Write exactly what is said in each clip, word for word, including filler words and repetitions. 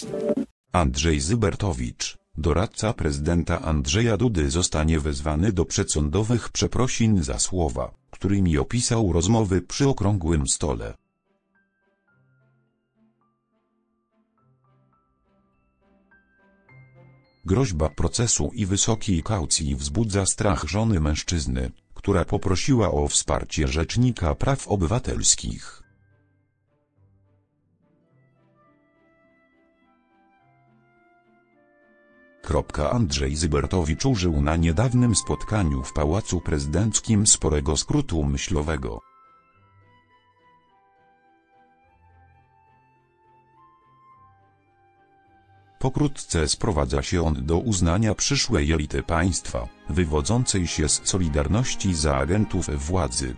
Andrzej Zybertowicz, doradca prezydenta Andrzeja Dudy, zostanie wezwany do przedsądowych przeprosin za słowa, którymi opisał rozmowy przy okrągłym stole. Groźba procesu i wysokiej kaucji wzbudza strach żony mężczyzny, która poprosiła o wsparcie Rzecznika Praw Obywatelskich. Andrzej Zybertowicz użył na niedawnym spotkaniu w Pałacu Prezydenckim sporego skrótu myślowego. Pokrótce sprowadza się on do uznania przyszłej elity państwa, wywodzącej się z solidarności za agentów władzy.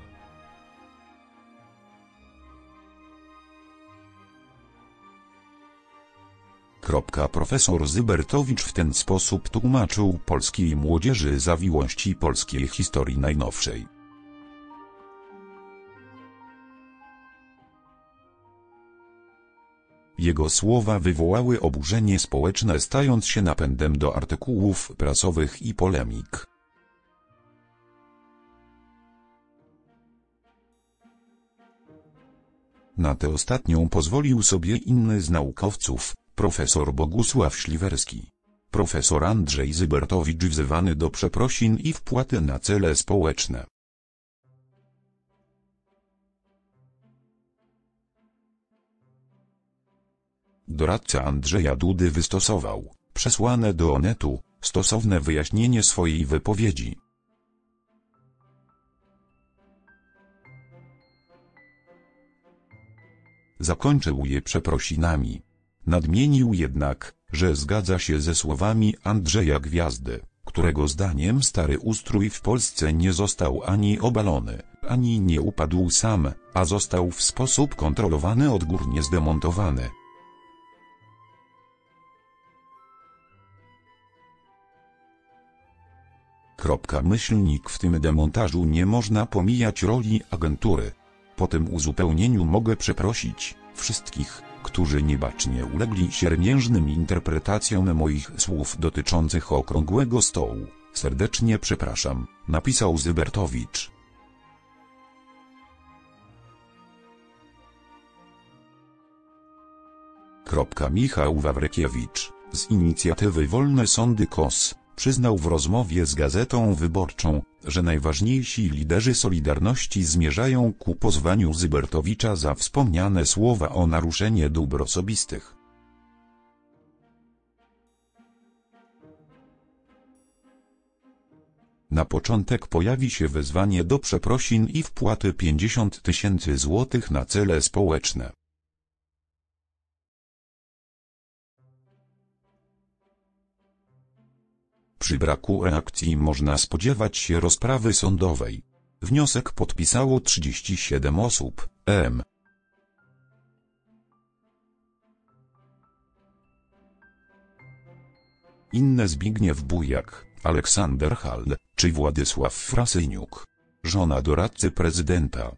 Profesor Zybertowicz w ten sposób tłumaczył polskiej młodzieży zawiłości polskiej historii najnowszej. Jego słowa wywołały oburzenie społeczne, stając się napędem do artykułów prasowych i polemik. Na tę ostatnią pozwolił sobie inny z naukowców, profesor Bogusław Śliwerski. Profesor Andrzej Zybertowicz wzywany do przeprosin i wpłaty na cele społeczne. Doradca Andrzeja Dudy wystosował, przesłane do Onetu, stosowne wyjaśnienie swojej wypowiedzi. Zakończył je przeprosinami. Nadmienił jednak, że zgadza się ze słowami Andrzeja Gwiazdy, którego zdaniem stary ustrój w Polsce nie został ani obalony, ani nie upadł sam, a został w sposób kontrolowany odgórnie zdemontowany. Myślnik w tym demontażu nie można pomijać roli agentury. Po tym uzupełnieniu mogę przeprosić wszystkich, którzy niebacznie ulegli siermiężnym interpretacjom moich słów dotyczących okrągłego stołu. Serdecznie przepraszam, napisał Zybertowicz. Michał Wawrykiewicz, z inicjatywy Wolne Sądy K O S, przyznał w rozmowie z Gazetą Wyborczą, że najważniejsi liderzy Solidarności zmierzają ku pozwaniu Zybertowicza za wspomniane słowa o naruszenie dóbr osobistych. Na początek pojawi się wezwanie do przeprosin i wpłaty pięćdziesiąt tysięcy złotych na cele społeczne. Przy braku reakcji można spodziewać się rozprawy sądowej. Wniosek podpisało trzydzieści siedem osób. M. Inne Zbigniew Bujak, Aleksander Hall, czy Władysław Frasyniuk, żona doradcy prezydenta.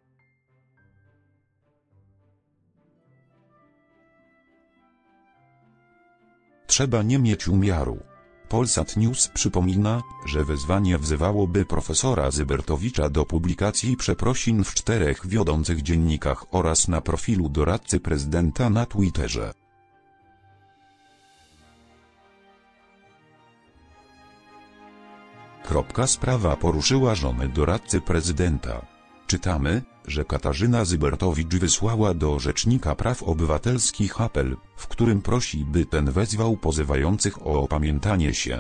Trzeba nie mieć umiaru. Polsat News przypomina, że wezwanie wzywałoby profesora Zybertowicza do publikacji przeprosin w czterech wiodących dziennikach oraz na profilu doradcy prezydenta na Twitterze. Sprawa poruszyła żonę doradcy prezydenta. Czytamy, że Katarzyna Zybertowicz wysłała do Rzecznika Praw Obywatelskich apel, w którym prosi, by ten wezwał pozywających o opamiętanie się.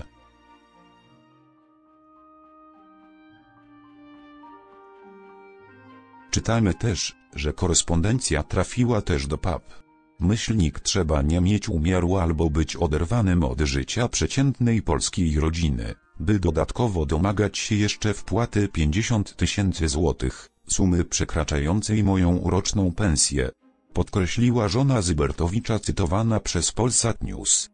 Czytamy też, że korespondencja trafiła też do P A P. Myślnik trzeba nie mieć umiaru albo być oderwanym od życia przeciętnej polskiej rodziny, by dodatkowo domagać się jeszcze wpłaty pięćdziesiąt tysięcy złotych, sumy przekraczającej moją roczną pensję, podkreśliła żona Zybertowicza cytowana przez Polsat News.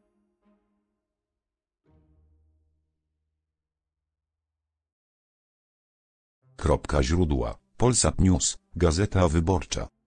Źródła: Polsat News, Gazeta Wyborcza.